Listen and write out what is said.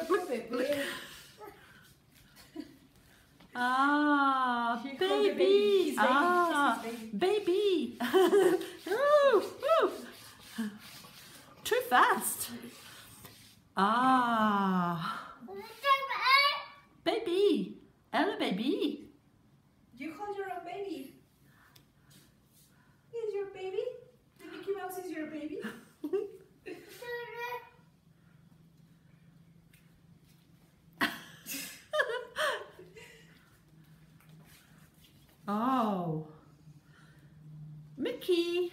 otro bebé. Ah, He called the baby. He's Ah, baby. baby. Ooh, ooh. Too fast. Ah, baby. Ella, baby. You hold your own baby. Is your baby? The Mickey Mouse is your baby? Oh, Mickey.